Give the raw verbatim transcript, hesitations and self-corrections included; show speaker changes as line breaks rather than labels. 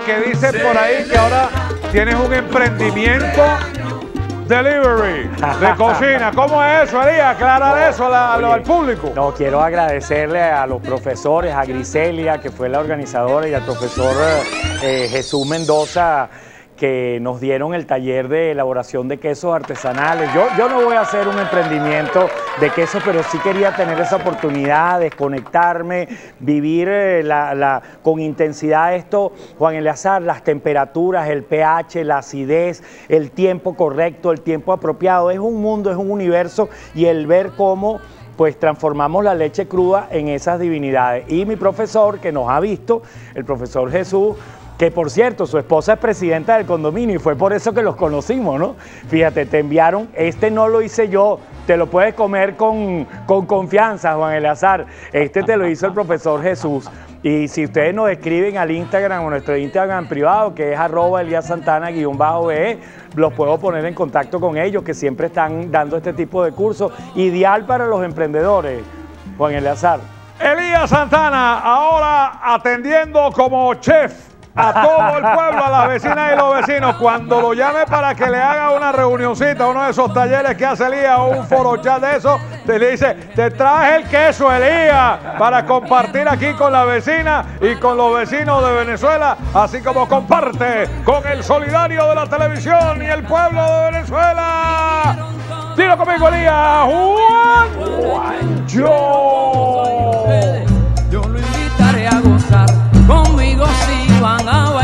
que dicen por ahí que ahora tienes un emprendimiento delivery de cocina. ¿Cómo es eso, Elías? Aclara eso a la, al público.
No, quiero agradecerle a los profesores, a Griselia, que fue la organizadora, y al profesor eh, Jesús Mendoza, que nos dieron el taller de elaboración de quesos artesanales. Yo, yo no voy a hacer un emprendimiento de queso, pero sí quería tener esa oportunidad, desconectarme, vivir eh, la, la, con intensidad esto, Juan Eleazar, las temperaturas, el pH, la acidez, el tiempo correcto, el tiempo apropiado. Es un mundo, es un universo, y el ver cómo pues transformamos la leche cruda en esas divinidades. Y mi profesor, que nos ha visto, el profesor Jesús, que por cierto, su esposa es presidenta del condominio y fue por eso que los conocimos, ¿no? Fíjate, te enviaron, este no lo hice yo, te lo puedes comer con, con confianza, Juan Eleazar. Este te lo hizo el profesor Jesús. Y si ustedes nos escriben al Instagram o nuestro Instagram privado, que es arroba Elías Santana guión bajo be, los puedo poner en contacto con ellos, que siempre están dando este tipo de cursos. Ideal para los emprendedores, Juan Eleazar.
Elías Santana, ahora atendiendo como chef a todo el pueblo, a las vecinas y los vecinos. Cuando lo llame para que le haga una reunioncita, uno de esos talleres que hace Elías, o un foro chat de eso, te le dice, te traje el queso, Elías, para compartir aquí con la vecina y con los vecinos de Venezuela, así como comparte con el solidario de la televisión y el pueblo de Venezuela. Dilo conmigo, Elías. Juan Juancho.
Yo lo invitaré a gozar conmigo si van a